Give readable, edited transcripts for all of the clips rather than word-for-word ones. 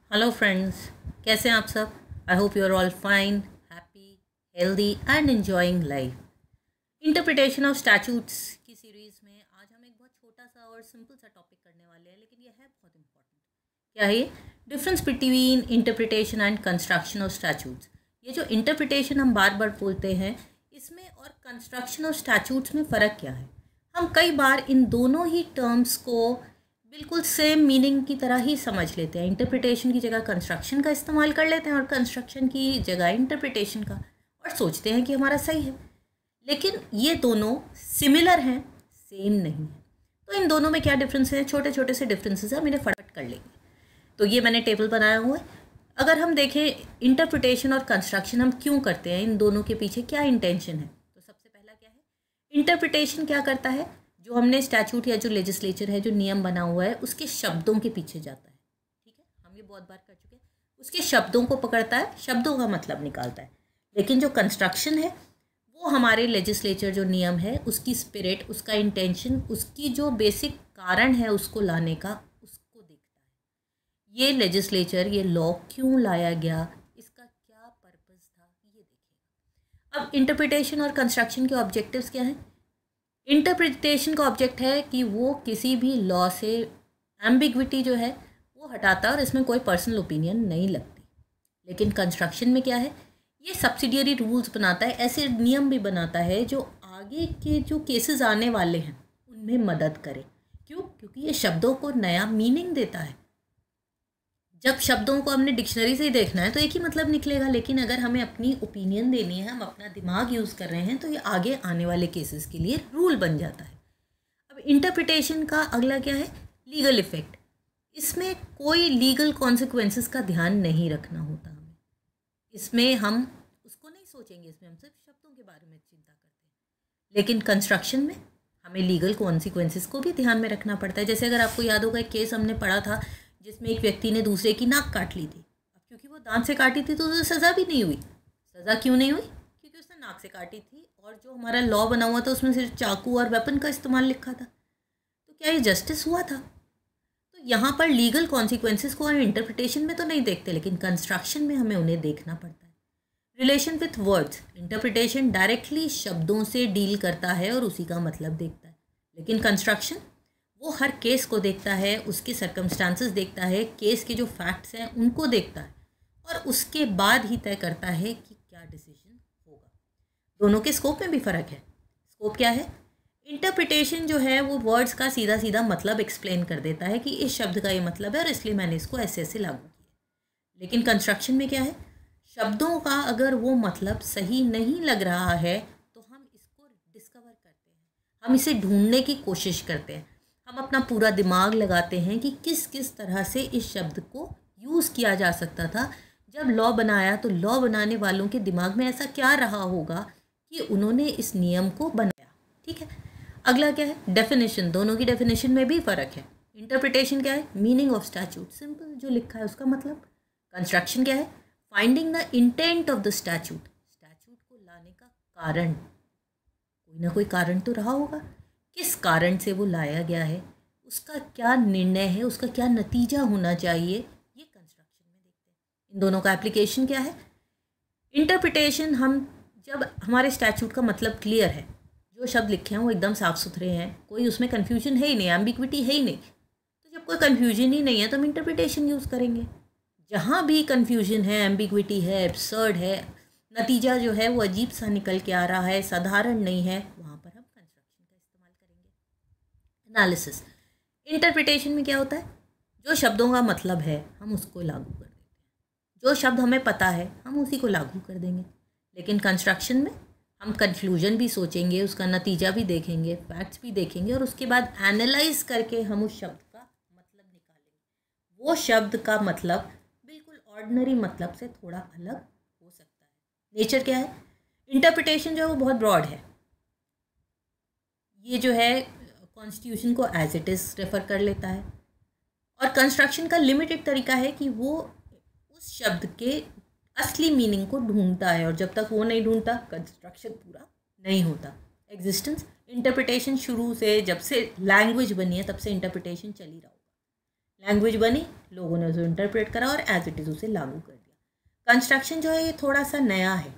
Hello friends, कैसे हैं आप सब। I hope you are all fine, happy, healthy and enjoying life. Interpretation of statutes की series में आज हम एक बहुत छोटा सा और सिंपल सा टॉपिक करने वाले हैं, लेकिन यह है बहुत इंपॉर्टेंट। क्या है ये? Difference between interpretation and construction of statutes. ये जो इंटरप्रिटेशन हम बार बार बोलते हैं, इसमें और कंस्ट्रक्शन ऑफ स्टैट्यूट्स में फ़र्क क्या है। हम कई बार इन दोनों ही टर्म्स को बिल्कुल सेम मीनिंग की तरह ही समझ लेते हैं। इंटरप्रिटेशन की जगह कंस्ट्रक्शन का इस्तेमाल कर लेते हैं और कंस्ट्रक्शन की जगह इंटरप्रिटेशन का, और सोचते हैं कि हमारा सही है। लेकिन ये दोनों सिमिलर हैं, सेम नहीं है। तो इन दोनों में क्या डिफरेंस है? छोटे छोटे से डिफरेंसेस हैं, हम इन्हें फटाफट कर लेंगे। तो ये मैंने टेबल बनाया हुआ है। अगर हम देखें इंटरप्रिटेशन और कंस्ट्रक्शन हम क्यों करते हैं, इन दोनों के पीछे क्या इंटेंशन है, तो सबसे पहला क्या है, इंटरप्रिटेशन क्या करता है, जो हमने स्टैट्यूट या जो लेजिस्लेचर है, जो नियम बना हुआ है, उसके शब्दों के पीछे जाता है। ठीक है, हम ये बहुत बार कर चुके हैं। उसके शब्दों को पकड़ता है, शब्दों का मतलब निकालता है। लेकिन जो कंस्ट्रक्शन है वो हमारे लेजिस्लेचर जो नियम है, उसकी स्पिरिट, उसका इंटेंशन, उसकी जो बेसिक कारण है उसको लाने का, उसको देखता है। ये लेजिस्लेचर, ये लॉ क्यों लाया गया, इसका क्या पर्पस था, ये देखेगा। अब इंटरप्रिटेशन और कंस्ट्रक्शन के ऑब्जेक्टिव्स क्या हैं? इंटरप्रिटेशन का ऑब्जेक्ट है कि वो किसी भी लॉ से एम्बिग्विटी जो है वो हटाता है और इसमें कोई पर्सनल ओपिनियन नहीं लगती। लेकिन कंस्ट्रक्शन में क्या है, ये सब्सिडियरी रूल्स बनाता है, ऐसे नियम भी बनाता है जो आगे के जो केसेस आने वाले हैं उनमें मदद करे। क्यों? क्योंकि ये शब्दों को नया मीनिंग देता है। जब शब्दों को हमने डिक्शनरी से ही देखना है तो एक ही मतलब निकलेगा, लेकिन अगर हमें अपनी ओपिनियन देनी है, हम अपना दिमाग यूज़ कर रहे हैं, तो ये आगे आने वाले केसेस के लिए रूल बन जाता है। अब इंटरप्रिटेशन का अगला क्या है? Legal effect. इसमें कोई लीगल कॉन्सिक्वेंसेस का ध्यान नहीं रखना होता हमें। इसमें हम उसको नहीं सोचेंगे, इसमें हम सिर्फ शब्दों के बारे में चिंता करते हैं। लेकिन कंस्ट्रक्शन में हमें लीगल कॉन्सिक्वेंसेस को भी ध्यान में रखना पड़ता है। जैसे अगर आपको याद होगा, एक केस हमने पढ़ा था जिसमें एक व्यक्ति ने दूसरे की नाक काट ली थी। अब क्योंकि वो दांत से काटी थी तो उसे सज़ा भी नहीं हुई। सज़ा क्यों नहीं हुई? क्योंकि उसने नाक से काटी थी, और जो हमारा लॉ बना हुआ था उसमें सिर्फ चाकू और वेपन का इस्तेमाल लिखा था। तो क्या ये जस्टिस हुआ था? तो यहाँ पर लीगल कॉन्सिक्वेंसेस को हम इंटरप्रिटेशन में तो नहीं देखते, लेकिन कंस्ट्रक्शन में हमें उन्हें देखना पड़ता है। Relation with words. Interpretation directly शब्दों से डील करता है और उसी का मतलब देखता है, लेकिन कंस्ट्रक्शन वो हर केस को देखता है, उसके सर्कमस्टांसेस देखता है, केस के जो फैक्ट्स हैं उनको देखता है, और उसके बाद ही तय करता है कि क्या डिसीजन होगा। दोनों के स्कोप में भी फ़र्क है। स्कोप क्या है? इंटरप्रिटेशन जो है वो वर्ड्स का सीधा सीधा मतलब एक्सप्लेन कर देता है कि इस शब्द का ये मतलब है और इसलिए मैंने इसको ऐसे ऐसे लागू किया। लेकिन कंस्ट्रक्शन में क्या है? शब्दों का अगर वो मतलब सही नहीं लग रहा है तो हम इसको डिस्कवर करते हैं, हम इसे ढूंढने की कोशिश करते हैं, हम अपना पूरा दिमाग लगाते हैं कि किस किस तरह से इस शब्द को यूज़ किया जा सकता था। जब लॉ बनाया तो लॉ बनाने वालों के दिमाग में ऐसा क्या रहा होगा कि उन्होंने इस नियम को बनाया। ठीक है, अगला क्या है? डेफिनेशन। दोनों की डेफिनेशन में भी फ़र्क है। इंटरप्रिटेशन क्या है? मीनिंग ऑफ स्टैट्यूट, सिंपल जो लिखा है उसका मतलब। कंस्ट्रक्शन क्या है? Finding the intent of the statute, statute को लाने का कारण। कोई ना कोई कारण तो रहा होगा, किस कारण से वो लाया गया है, उसका क्या निर्णय है, उसका क्या नतीजा होना चाहिए, ये कंस्ट्रक्शन में देखते हैं। इन दोनों का एप्लीकेशन क्या है? इंटरप्रिटेशन, हम जब हमारे स्टैट्यूट का मतलब क्लियर है, जो शब्द लिखे हैं वो एकदम साफ़ सुथरे हैं, कोई उसमें कन्फ्यूजन है ही नहीं, एम्बिग्विटी है ही नहीं, तो जब कोई कन्फ्यूजन ही नहीं है तो हम इंटरप्रिटेशन यूज़ करेंगे। जहाँ भी कन्फ्यूजन है, एम्बिग्विटी है, एब्सर्ड है, नतीजा जो है वो अजीब सा निकल के आ रहा है, साधारण नहीं है, वहाँ पर हम कंस्ट्रक्शन का इस्तेमाल करेंगे। एनालिसिस। इंटरप्रिटेशन में क्या होता है? जो शब्दों का मतलब है हम उसको लागू कर देते हैं, जो शब्द हमें पता है हम उसी को लागू कर देंगे। लेकिन कंस्ट्रक्शन में हम कंक्लूजन भी सोचेंगे, उसका नतीजा भी देखेंगे, फैक्ट्स भी देखेंगे, और उसके बाद एनालाइज करके हम उस शब्द का मतलब निकालेंगे। वो शब्द का मतलब बिल्कुल ऑर्डिनरी मतलब से थोड़ा अलग हो सकता है। नेचर क्या है? इंटरप्रिटेशन जो है वो बहुत ब्रॉड है। ये जो है कॉन्स्टिट्यूशन को एज इट इज़ रेफ़र कर लेता है, और कंस्ट्रक्शन का लिमिटेड तरीका है कि वो उस शब्द के असली मीनिंग को ढूंढता है, और जब तक वो नहीं ढूंढता कंस्ट्रक्शन पूरा नहीं होता। एग्जिस्टेंस। इंटरप्रिटेशन शुरू से, जब से लैंग्वेज बनी है तब से इंटरप्रिटेशन चल ही रहा होगा। लैंग्वेज बनी, लोगों ने उसे इंटरप्रेट करा और एज इट इज़ उसे लागू कर दिया। कंस्ट्रक्शन जो है ये थोड़ा सा नया है,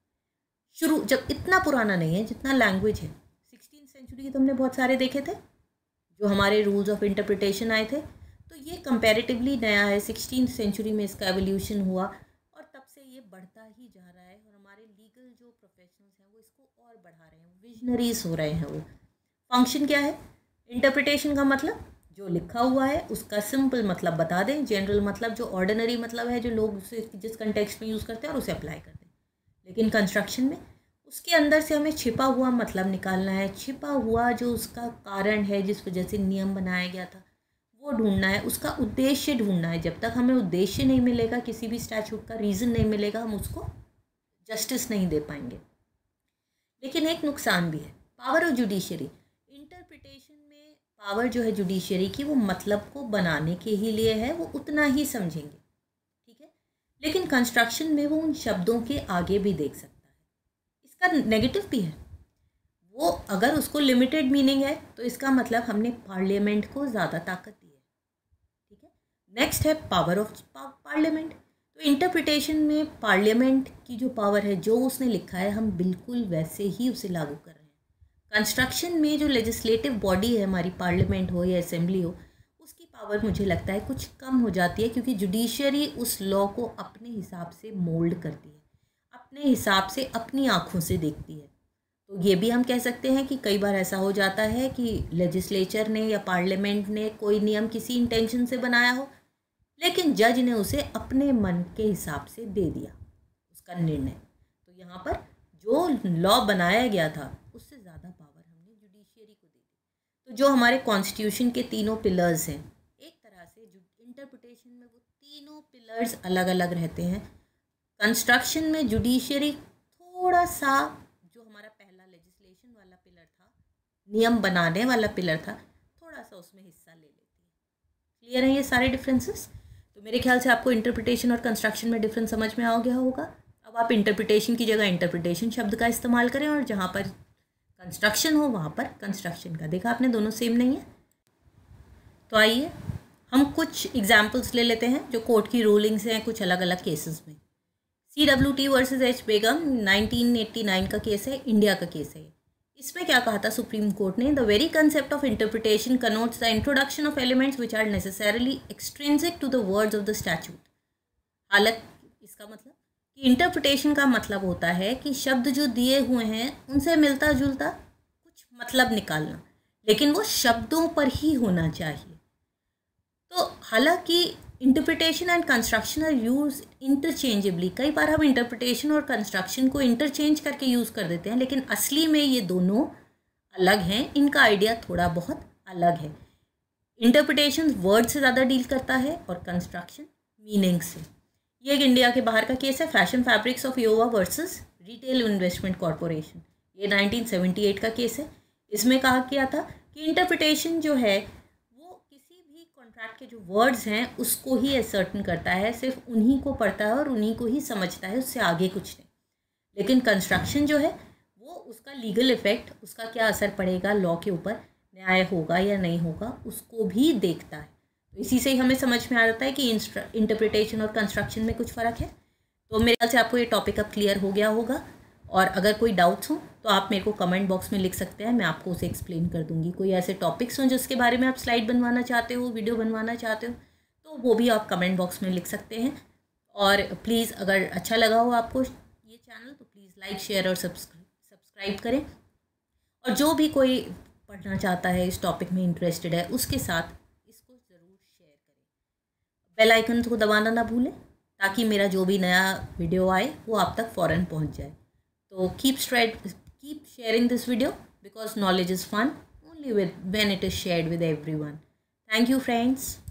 शुरू जब इतना पुराना नहीं है जितना लैंग्वेज है। 16th सेंचुरी के तुमने बहुत सारे देखे थे जो हमारे रूल्स ऑफ इंटरप्रिटेशन आए थे, तो ये कंपैरेटिवली नया है। 16th सेंचुरी में इसका एवोल्यूशन हुआ और तब से ये बढ़ता ही जा रहा है और हमारे लीगल जो प्रोफेशनल्स हैं वो इसको और बढ़ा रहे हैं, विजनरीज हो रहे हैं वो। फंक्शन क्या है? इंटरप्रिटेशन का मतलब जो लिखा हुआ है उसका सिंपल मतलब बता दें, जनरल मतलब जो ऑर्डिनरी मतलब है जो लोग उसे जिस कंटेक्स्ट में यूज़ करते हैं और उसे अप्लाई करते हैं। लेकिन कंस्ट्रक्शन में उसके अंदर से हमें छिपा हुआ मतलब निकालना है, छिपा हुआ जो उसका कारण है जिस वजह से नियम बनाया गया था वो ढूंढना है, उसका उद्देश्य ढूंढना है। जब तक हमें उद्देश्य नहीं मिलेगा, किसी भी स्टैचूट का रीज़न नहीं मिलेगा, हम उसको जस्टिस नहीं दे पाएंगे। लेकिन एक नुकसान भी है, पावर ऑफ जुडिशरी। इंटरप्रिटेशन में पावर जो है जुडिशरी की वो मतलब को बनाने के ही लिए है, वो उतना ही समझेंगे, ठीक है। लेकिन कंस्ट्रक्शन में वो उन शब्दों के आगे भी देख सकता है। इसका नेगेटिव भी है, वो अगर उसको लिमिटेड मीनिंग है तो इसका मतलब हमने पार्लियामेंट को ज़्यादा ताकत दी है, ठीक है। नेक्स्ट है पावर ऑफ पार्लियामेंट। तो इंटरप्रिटेशन में पार्लियामेंट की जो पावर है, जो उसने लिखा है हम बिल्कुल वैसे ही उसे लागू कर रहे हैं। कंस्ट्रक्शन में जो लेजिस्लेटिव बॉडी है हमारी, पार्लियामेंट हो या असेंबली हो, उसकी पावर मुझे लगता है कुछ कम हो जाती है, क्योंकि जुडिशरी उस लॉ को अपने हिसाब से मोल्ड करती है, अपने हिसाब से अपनी आँखों से देखती है। तो ये भी हम कह सकते हैं कि कई बार ऐसा हो जाता है कि लेजिस्लेचर ने या पार्लियामेंट ने कोई नियम किसी इंटेंशन से बनाया हो, लेकिन जज ने उसे अपने मन के हिसाब से दे दिया उसका निर्णय। तो यहाँ पर जो लॉ बनाया गया था उससे ज़्यादा पावर हमने जुडिशियरी को दे दी। तो जो हमारे कॉन्स्टिट्यूशन के तीनों पिलर्स हैं, एक तरह से इंटरप्रिटेशन में वो तीनों पिलर्स अलग अलग रहते हैं। कंस्ट्रक्शन में जुडिशियरी थोड़ा सा, जो हमारा पहला लेजिस्लेशन वाला पिलर था, नियम बनाने वाला पिलर था, थोड़ा सा उसमें हिस्सा ले लेती है। क्लियर है ये सारे डिफरेंसेस? तो मेरे ख्याल से आपको इंटरप्रिटेशन और कंस्ट्रक्शन में डिफरेंस समझ में आ गया होगा। अब आप इंटरप्रिटेशन की जगह इंटरप्रिटेशन शब्द का इस्तेमाल करें और जहाँ पर कंस्ट्रक्शन हो वहाँ पर कंस्ट्रक्शन का। देखा आपने, दोनों सेम नहीं है। तो आइए हम कुछ एग्जाम्पल्स ले लेते हैं जो कोर्ट की रूलिंग्स हैं कुछ अलग अलग केसेस में। CWT वर्सेस H बेगम 1989 का केस है, इंडिया का केस है। इसमें क्या कहा था सुप्रीम कोर्ट ने? The very concept of interpretation connotes the introduction of elements which are necessarily extrinsic to the words of the statute. हालांकि इसका मतलब कि इंटरप्रिटेशन का मतलब होता है कि शब्द जो दिए हुए हैं उनसे मिलता जुलता कुछ मतलब निकालना, लेकिन वो शब्दों पर ही होना चाहिए। तो हालांकि interpretation and construction are use interchangeably. कई बार हम इंटरप्रिटेशन और कंस्ट्रक्शन को इंटरचेंज करके यूज़ कर देते हैं, लेकिन असली में ये दोनों अलग हैं, इनका आइडिया थोड़ा बहुत अलग है। इंटरप्रिटेशन वर्ड से ज़्यादा डील करता है और कंस्ट्रक्शन मीनिंग से। ये एक इंडिया के बाहर का केस है, fashion fabrics of Iowa versus retail investment corporation. ये 1978 का केस है। इसमें कहा गया था कि इंटरप्रिटेशन जो है कॉन्ट्रैक्ट के जो वर्ड्स हैं उसको ही असर्टन करता है, सिर्फ उन्हीं को पढ़ता है और उन्हीं को ही समझता है, उससे आगे कुछ नहीं। लेकिन कंस्ट्रक्शन जो है वो उसका लीगल इफेक्ट, उसका क्या असर पड़ेगा लॉ के ऊपर, न्याय होगा या नहीं होगा, उसको भी देखता है। तो इसी से ही हमें समझ में आ जाता है कि इंटरप्रिटेशन और कंस्ट्रक्शन में कुछ फ़र्क है। तो मेरे ख्याल से आपको ये टॉपिक अब क्लियर हो गया होगा, और अगर कोई डाउट्स हो तो आप मेरे को कमेंट बॉक्स में लिख सकते हैं, मैं आपको उसे एक्सप्लेन कर दूंगी। कोई ऐसे टॉपिक्स हों जिसके बारे में आप स्लाइड बनवाना चाहते हो, वीडियो बनवाना चाहते हो, तो वो भी आप कमेंट बॉक्स में लिख सकते हैं। और प्लीज़ अगर अच्छा लगा हो आपको ये चैनल तो प्लीज़ लाइक, शेयर और सब्सक्राइब करें। और जो भी कोई पढ़ना चाहता है, इस टॉपिक में इंटरेस्टेड है, उसके साथ इसको ज़रूर शेयर करें। बेल आइकन को दबाना ना भूलें ताकि मेरा जो भी नया वीडियो आए वो आप तक फ़ौरन पहुंच जाए। So keep sharing this video because knowledge is fun only when it is shared with everyone. Thank you friends.